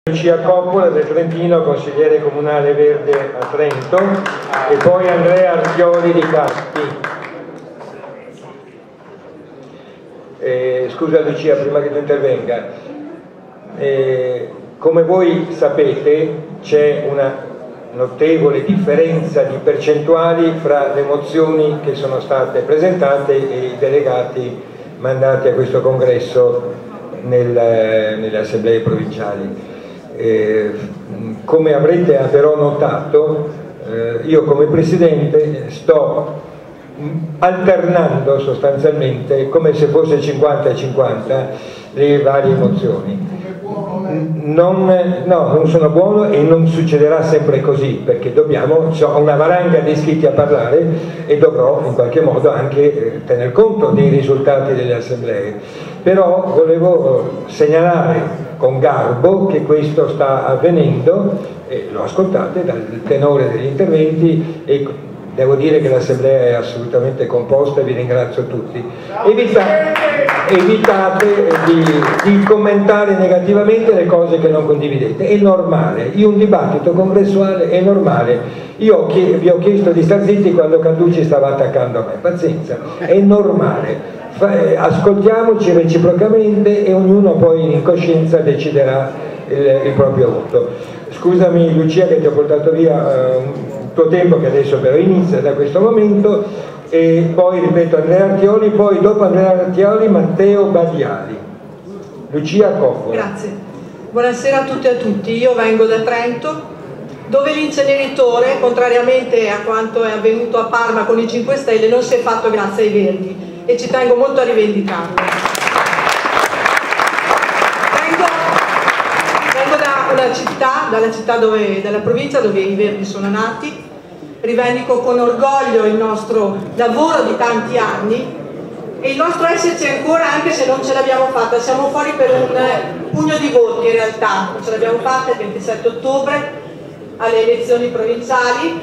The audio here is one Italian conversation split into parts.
Lucia Coppola del Trentino, consigliere comunale verde a Trento, e poi Andrea Archioli di Caspi. Scusa Lucia, prima che tu intervenga, come voi sapete c'è una notevole differenza di percentuali fra le mozioni che sono state presentate e i delegati mandati a questo congresso nelle assemblee provinciali. Come avrete però notato, io come Presidente sto alternando sostanzialmente, come se fosse 50-50, le varie mozioni. Non sono buono e non succederà sempre così, perché ho una valanga di iscritti a parlare e dovrò in qualche modo anche tener conto dei risultati delle assemblee. Però volevo segnalare con garbo che questo sta avvenendo, e lo ascoltate dal tenore degli interventi, e devo dire che l'assemblea è assolutamente composta e vi ringrazio tutti. Evitate di commentare negativamente le cose che non condividete, è normale, in un dibattito congressuale è normale. Io vi ho chiesto di star zitti quando Canducci stava attaccando a me, pazienza, è normale. Ascoltiamoci reciprocamente e ognuno poi in coscienza deciderà il proprio voto. Scusami Lucia che ti ho portato via il tuo tempo, che adesso però inizia da questo momento, e poi ripeto Andrea Archioli, poi dopo Andrea Archioli Matteo Badiali. Lucia Coppola. Grazie, buonasera a tutte e a tutti. Io vengo da Trento, dove l'inceneritore, contrariamente a quanto è avvenuto a Parma con i 5 Stelle, non si è fatto grazie ai Verdi, e ci tengo molto a rivendicarlo. Vengo da una città, dalla provincia dove i Verdi sono nati. Rivendico con orgoglio il nostro lavoro di tanti anni e il nostro esserci ancora, anche se non ce l'abbiamo fatta. Siamo fuori per un pugno di voti in realtà, non ce l'abbiamo fatta il 27 ottobre alle elezioni provinciali,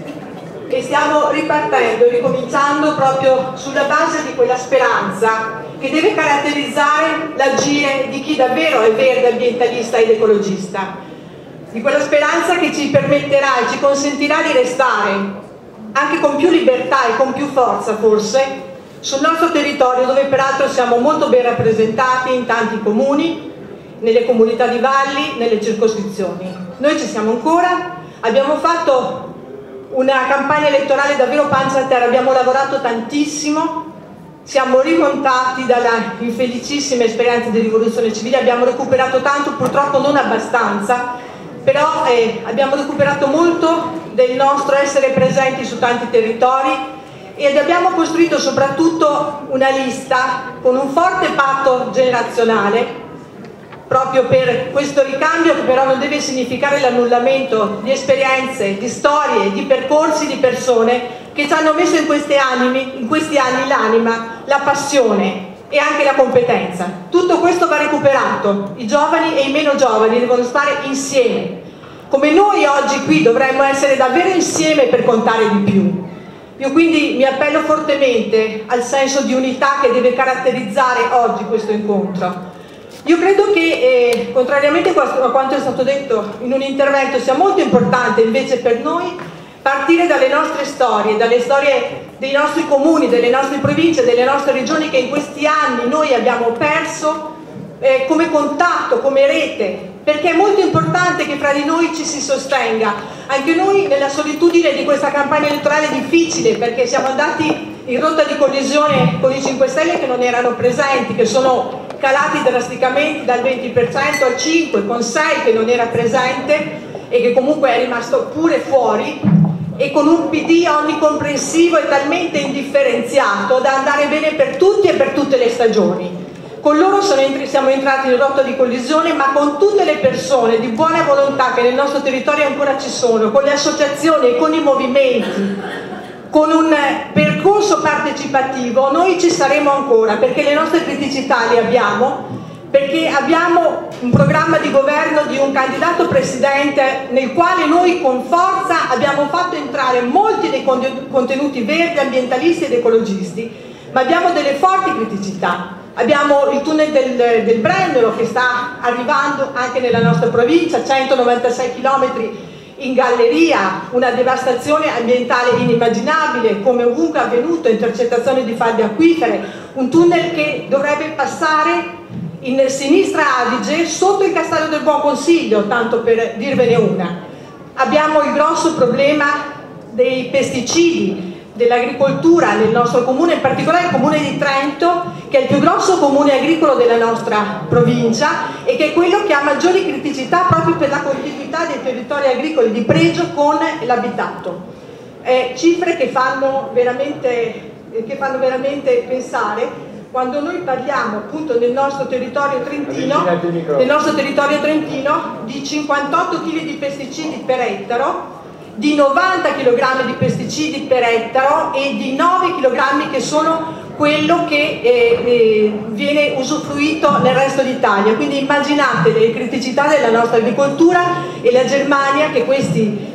e stiamo ripartendo, ricominciando proprio sulla base di quella speranza che deve caratterizzare l'agire di chi davvero è verde, ambientalista ed ecologista, di quella speranza che ci permetterà e ci consentirà di restare anche con più libertà e con più forza forse sul nostro territorio, dove peraltro siamo molto ben rappresentati in tanti comuni, nelle comunità di valli, nelle circoscrizioni. Noi ci siamo ancora, abbiamo fatto una campagna elettorale davvero pancia a terra, abbiamo lavorato tantissimo, siamo rimontati dalla infelicissima esperienza di rivoluzione civile, abbiamo recuperato tanto, purtroppo non abbastanza, però abbiamo recuperato molto del nostro essere presenti su tanti territori ed abbiamo costruito soprattutto una lista con un forte patto generazionale proprio per questo ricambio, che però non deve significare l'annullamento di esperienze, di storie, di percorsi, di persone che ci hanno messo in questi anni l'anima, la passione e anche la competenza. Tutto questo va recuperato, i giovani e i meno giovani devono stare insieme, come noi oggi qui dovremmo essere davvero insieme per contare di più. Io quindi mi appello fortemente al senso di unità che deve caratterizzare oggi questo incontro. Io credo che, contrariamente a quanto è stato detto in un intervento, sia molto importante invece per noi partire dalle nostre storie, dalle storie dei nostri comuni, delle nostre province, delle nostre regioni, che in questi anni noi abbiamo perso come contatto, come rete, perché è molto importante che fra di noi ci si sostenga, anche noi nella solitudine di questa campagna elettorale difficile, perché siamo andati in rotta di collisione con i 5 Stelle che non erano presenti, che sono calati drasticamente dal 20% al 5%, con 6 che non era presente e che comunque è rimasto pure fuori, e con un PD onnicomprensivo e talmente indifferenziato da andare bene per tutti e per tutte le stagioni. Con loro siamo entrati in rotta di collisione, ma con tutte le persone di buona volontà che nel nostro territorio ancora ci sono, con le associazioni e con i movimenti, con un percorso partecipativo, noi ci saremo ancora, perché le nostre criticità le abbiamo, perché abbiamo un programma di governo di un candidato presidente nel quale noi con forza abbiamo fatto entrare molti dei contenuti verdi, ambientalisti ed ecologisti, ma abbiamo delle forti criticità. Abbiamo il tunnel del Brennero che sta arrivando anche nella nostra provincia, 196 km in galleria, una devastazione ambientale inimmaginabile, come ovunque avvenuto, intercettazioni di falde acquifere, un tunnel che dovrebbe passare in sinistra Adige sotto il Castello del Buon Consiglio, tanto per dirvene una. Abbiamo il grosso problema dei pesticidi, dell'agricoltura nel nostro comune, in particolare il comune di Trento, che è il più grosso comune agricolo della nostra provincia e che è quello che ha maggiori criticità proprio per la continuità dei territori agricoli di pregio con l'abitato. Cifre che fanno veramente pensare quando noi parliamo appunto nel nostro territorio trentino di 58 kg di pesticidi per ettaro, di 90 kg di pesticidi per ettaro e di 9 kg che sono quello che viene usufruito nel resto d'Italia. Quindi immaginate le criticità della nostra agricoltura e la Germania che questi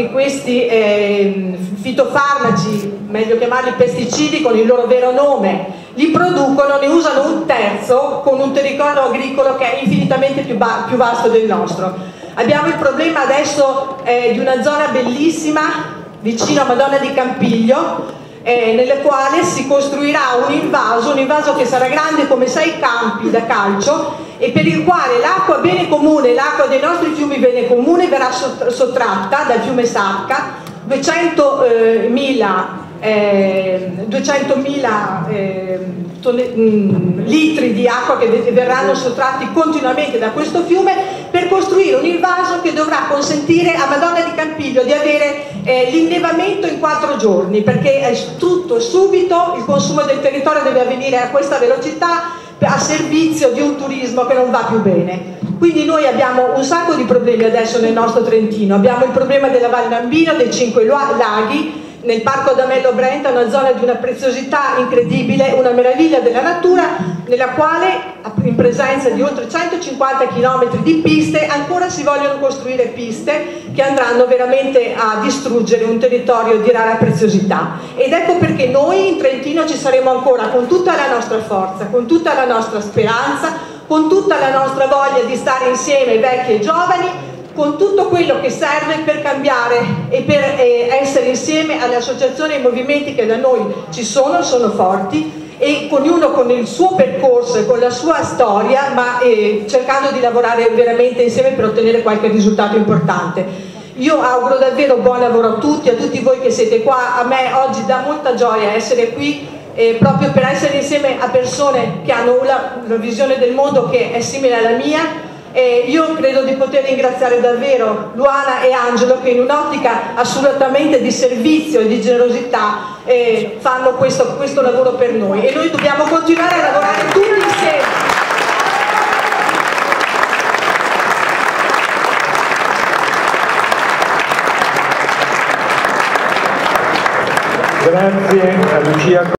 fitofarmaci, meglio chiamarli pesticidi con il loro vero nome, li producono, ne usano un terzo con un territorio agricolo che è infinitamente più vasto del nostro. Abbiamo il problema adesso di una zona bellissima vicino a Madonna di Campiglio, nella quale si costruirà un invaso che sarà grande come 6 campi da calcio e per il quale l'acqua bene comune, l'acqua dei nostri fiumi bene comune verrà sottratta dal fiume Sacca, 200.000 litri di acqua che verranno sottratti continuamente da questo fiume per costruire un invaso che dovrà consentire a Madonna di Campiglio di avere l'innevamento in 4 giorni, perché è tutto subito, il consumo del territorio deve avvenire a questa velocità a servizio di un turismo che non va più bene. Quindi noi abbiamo un sacco di problemi adesso nel nostro Trentino, abbiamo il problema della Val Nambino, dei 5 laghi, nel Parco d'Amello Brenta, una zona di una preziosità incredibile, una meraviglia della natura, nella quale in presenza di oltre 150 km di piste ancora si vogliono costruire piste che andranno veramente a distruggere un territorio di rara preziosità. Ed ecco perché noi in Trentino ci saremo ancora con tutta la nostra forza, con tutta la nostra speranza, con tutta la nostra voglia di stare insieme vecchi e giovani, con tutto quello che serve per cambiare e per essere insieme alle associazioni e ai movimenti che da noi ci sono forti, e ognuno con il suo percorso e con la sua storia, ma cercando di lavorare veramente insieme per ottenere qualche risultato importante. Io auguro davvero buon lavoro a tutti voi che siete qua. A me oggi dà molta gioia essere qui proprio per essere insieme a persone che hanno una visione del mondo che è simile alla mia. Io credo di poter ringraziare davvero Luana e Angelo che in un'ottica assolutamente di servizio e di generosità fanno questo lavoro per noi, e noi dobbiamo continuare a lavorare tutti insieme. Grazie a Lucia.